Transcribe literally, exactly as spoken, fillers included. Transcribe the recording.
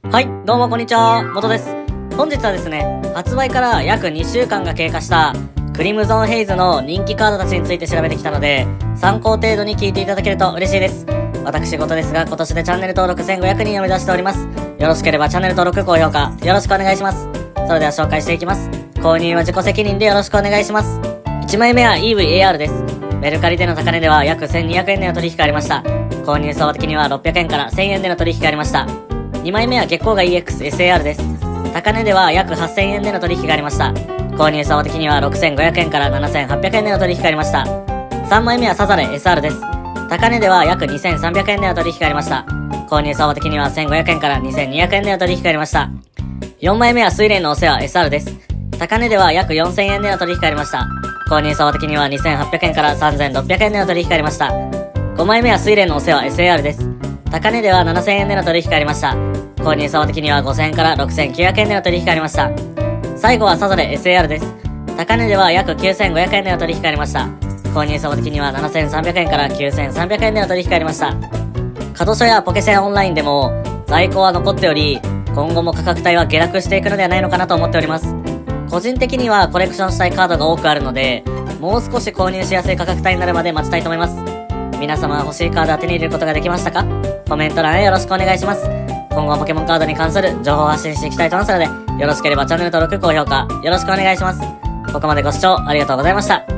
はい、どうもこんにちは、元です。本日はですね、発売から約にしゅうかんが経過したクリムゾンヘイズの人気カードたちについて調べてきたので、参考程度に聞いていただけると嬉しいです。私事ですが、今年でチャンネル登録せんごひゃくにんを目指しております。よろしければチャンネル登録、高評価、よろしくお願いします。それでは紹介していきます。購入は自己責任でよろしくお願いします。いちまいめは イーブイエーアール です。メルカリでの高値では約せんにひゃくえんでの取引がありました。購入相場的にはろっぴゃくえんからせんえんでの取引がありました。にまいめは月光が イーエックスエスエーアール です。高値では約はっせんえんでの取引がありました。購入相場的にはろくせんごひゃくえんからななせんはっぴゃくえんでの取引がありました。さんまいめはサザレ エスアール です。高値では約にせんさんびゃくえんでの取引がありました。購入相場的にはせんごひゃくえんからにせんにひゃくえんでの取引がありました。よんまいめは睡蓮のお世話 エスアール です。高値では約よんせんえんでの取引がありました。購入相場的にはにせんはっぴゃくえんからさんぜんろっぴゃくえんでの取引がありました。ごまいめは睡蓮のお世話 エスエーアール です。高値ではななせんえんでの取引がありました。購入相場的にはごせんえんからろくせんきゅうひゃくえんでの取引がありました。最後はサザレ エスエーアール です。高値では約きゅうせんごひゃくえんでの取引がありました。購入相場的にはななせんさんびゃくえんからきゅうせんさんびゃくえんでの取引がありました。カドショやポケセンオンラインでも在庫は残っており、今後も価格帯は下落していくのではないのかなと思っております。個人的にはコレクションしたいカードが多くあるので、もう少し購入しやすい価格帯になるまで待ちたいと思います。皆様は欲しいカードは手に入れることができましたか？コメント欄へよろしくお願いします。今後はポケモンカードに関する情報を発信していきたいと思いますので、よろしければチャンネル登録、高評価、よろしくお願いします。ここまでご視聴ありがとうございました。